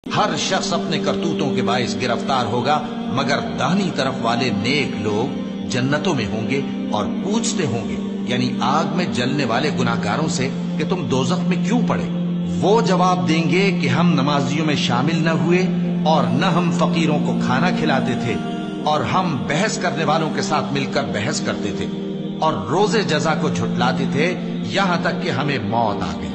हर शख्स अपने करतूतों के बाइस गिरफ्तार होगा, मगर दाहिनी तरफ वाले नेक लोग जन्नतों में होंगे और पूछते होंगे, यानी आग में जलने वाले गुनाहगारों से, कि तुम दोजख में क्यों पड़े। वो जवाब देंगे कि हम नमाजियों में शामिल न हुए और न हम फकीरों को खाना खिलाते थे और हम बहस करने वालों के साथ मिलकर बहस करते थे और रोजे जजा को झुटलाते थे, यहां तक कि हमें मौत आ गई।